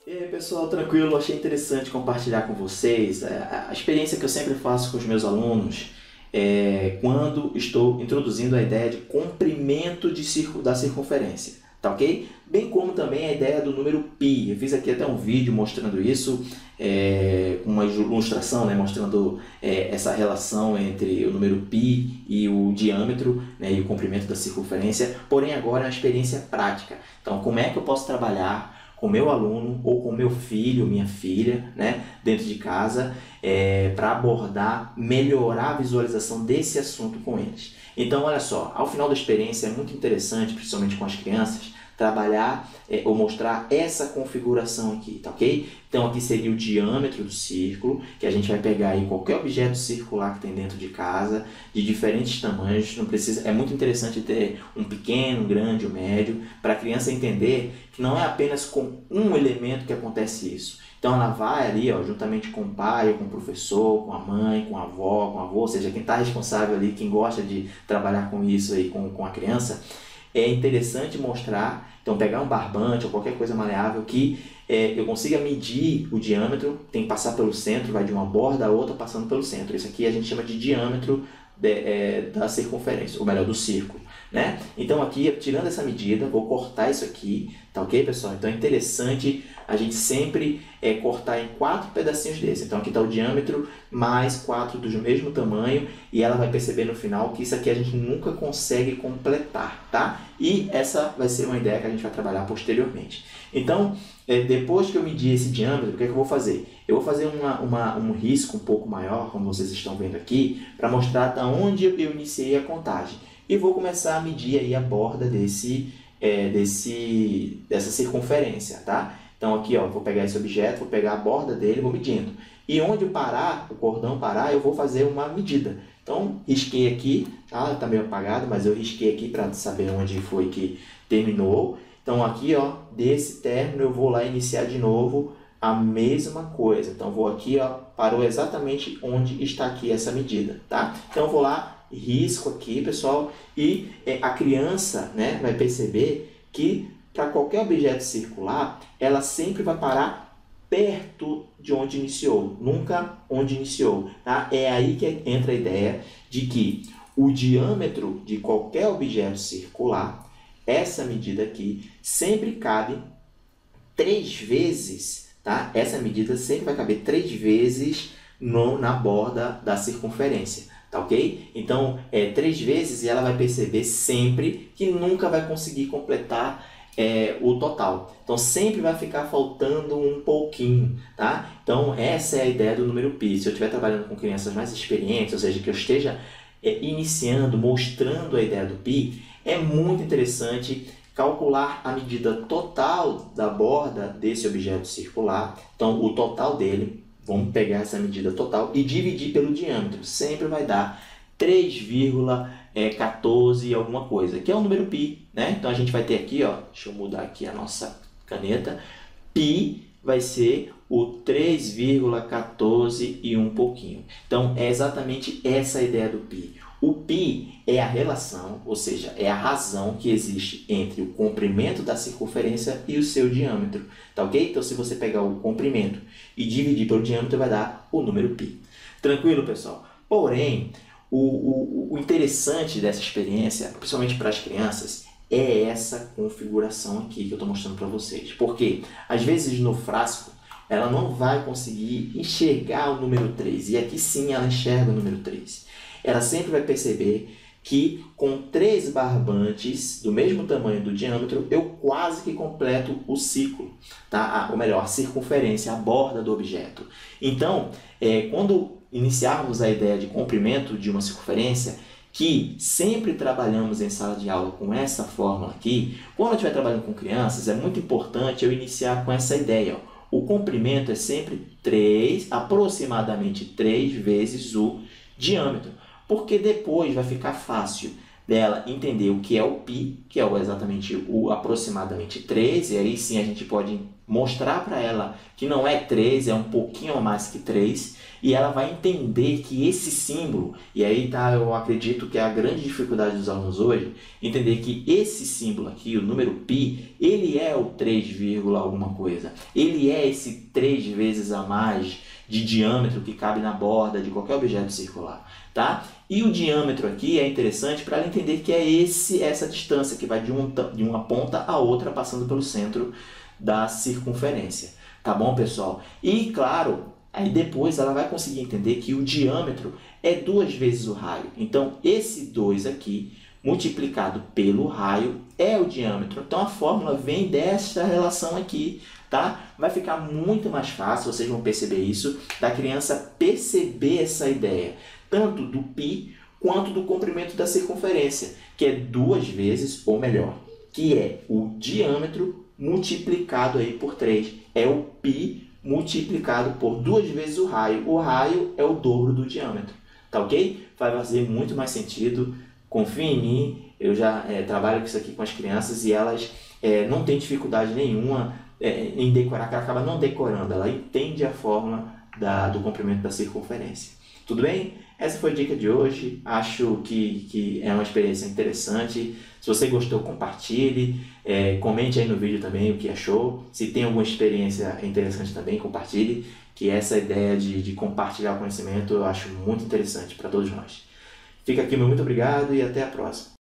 E aí pessoal, tranquilo? Achei interessante compartilhar com vocês a experiência que eu sempre faço com os meus alunos quando estou introduzindo a ideia de comprimento da circunferência, tá ok? Bem como também a ideia do número π. Eu fiz aqui até um vídeo mostrando isso, com uma ilustração, né, mostrando essa relação entre o número π e o diâmetro, né, e o comprimento da circunferência, porém agora é uma experiência prática. Então, como é que eu posso trabalhar com meu aluno ou com meu filho, minha filha, né, dentro de casa, para abordar, melhorar a visualização desse assunto com eles. Então, olha só, ao final da experiência é muito interessante, principalmente com as crianças, trabalhar ou mostrar essa configuração aqui, tá ok? Então aqui seria o diâmetro do círculo, que a gente vai pegar aí qualquer objeto circular que tem dentro de casa, de diferentes tamanhos, não precisa, é muito interessante ter um pequeno, um grande, um médio, para a criança entender que não é apenas com um elemento que acontece isso. Então ela vai ali, ó, juntamente com o pai, com o professor, com a mãe, com a avó, com o avô, ou seja, quem está responsável ali, quem gosta de trabalhar com isso aí com a criança, é interessante mostrar, então pegar um barbante ou qualquer coisa maleável que eu consiga medir o diâmetro, tem que passar pelo centro, vai de uma borda a outra passando pelo centro. Isso aqui a gente chama de diâmetro da circunferência, ou melhor, do círculo, né? Então aqui, tirando essa medida, vou cortar isso aqui, tá ok, pessoal? Então é interessante a gente sempre cortar em 4 pedacinhos desse. Então aqui está o diâmetro mais 4 do mesmo tamanho, e ela vai perceber no final que isso aqui a gente nunca consegue completar, tá? E essa vai ser uma ideia que a gente vai trabalhar posteriormente. Então, depois que eu medir esse diâmetro, o que é que eu vou fazer? Eu vou fazer um risco um pouco maior, como vocês estão vendo aqui, para mostrar de onde eu iniciei a contagem. E vou começar a medir aí a borda dessa circunferência, tá? Então aqui, ó, vou pegar esse objeto, vou pegar a borda dele, vou medindo. E onde parar, o cordão parar, eu vou fazer uma medida. Então, risquei aqui, tá? Tá meio apagado, mas eu risquei aqui para saber onde foi que terminou. Então aqui, ó, desse término eu vou lá iniciar de novo a mesma coisa. Então vou aqui, ó, parou exatamente onde está aqui essa medida, tá? Então eu vou lá, risco aqui, pessoal, e a criança, né, vai perceber que para qualquer objeto circular, ela sempre vai parar perto de onde iniciou, nunca onde iniciou, tá? É aí que entra a ideia de que o diâmetro de qualquer objeto circular, essa medida aqui, sempre cabe 3 vezes, tá? Essa medida sempre vai caber 3 vezes na borda da circunferência, tá ok? Então, 3 vezes, e ela vai perceber sempre que nunca vai conseguir completar o total. Então, sempre vai ficar faltando um pouquinho, tá? Então, essa é a ideia do número π. Se eu estiver trabalhando com crianças mais experientes, ou seja, que eu esteja iniciando, mostrando a ideia do π, é muito interessante calcular a medida total da borda desse objeto circular. Então, o total dele, vamos pegar essa medida total e dividir pelo diâmetro. Sempre vai dar 3,14 alguma coisa, que é o número π, né? Então a gente vai ter aqui, ó, deixa eu mudar aqui a nossa caneta, π vai ser o 3,14 e um pouquinho. Então é exatamente essa a ideia do π. O π é a relação, ou seja, é a razão que existe entre o comprimento da circunferência e o seu diâmetro, tá ok? Então se você pegar o comprimento e dividir pelo diâmetro, vai dar o número π. Tranquilo, pessoal? Porém, o interessante dessa experiência, principalmente para as crianças, é essa configuração aqui que eu estou mostrando para vocês. Porque, às vezes, no frasco, ela não vai conseguir enxergar o número 3. E aqui sim ela enxerga o número 3. Ela sempre vai perceber que com 3 barbantes do mesmo tamanho do diâmetro, eu quase que completo o ciclo, tá? Ou melhor, a circunferência, a borda do objeto. Então, quando iniciarmos a ideia de comprimento de uma circunferência, que sempre trabalhamos em sala de aula com essa fórmula aqui, quando eu estiver trabalhando com crianças, é muito importante eu iniciar com essa ideia, ó. O comprimento é sempre aproximadamente 3 vezes o diâmetro, porque depois vai ficar fácil dela entender o que é o π, que é exatamente o aproximadamente 3, e aí sim a gente pode mostrar para ela que não é 3, é um pouquinho a mais que 3, e ela vai entender que esse símbolo, e aí tá, eu acredito que é a grande dificuldade dos alunos hoje, entender que esse símbolo aqui, o número π, ele é o 3, alguma coisa, ele é esse 3 vezes a mais de diâmetro que cabe na borda de qualquer objeto circular, tá? E o diâmetro aqui é interessante para ela entender que é essa distância que vai de uma ponta a outra passando pelo centro da circunferência, tá bom, pessoal? E claro, aí depois ela vai conseguir entender que o diâmetro é 2 vezes o raio. Então, esse 2 aqui multiplicado pelo raio é o diâmetro. Então, a fórmula vem desta relação aqui, tá? Vai ficar muito mais fácil, vocês vão perceber isso, da criança perceber essa ideia, tanto do π quanto do comprimento da circunferência, que é 2 vezes, ou melhor, que é o diâmetro multiplicado aí por 3. É o π multiplicado por 2 vezes o raio. O raio é o dobro do diâmetro, tá ok? Vai fazer muito mais sentido, confia em mim, eu já trabalho com isso aqui com as crianças e elas não têm dificuldade nenhuma em decorar, que ela acaba não decorando, ela entende a fórmula do comprimento da circunferência. Tudo bem? Essa foi a dica de hoje, acho que é uma experiência interessante. Se você gostou, compartilhe, comente aí no vídeo também o que achou. Se tem alguma experiência interessante também, compartilhe, que essa ideia de compartilhar o conhecimento eu acho muito interessante para todos nós. Fica aqui meu muito obrigado e até a próxima.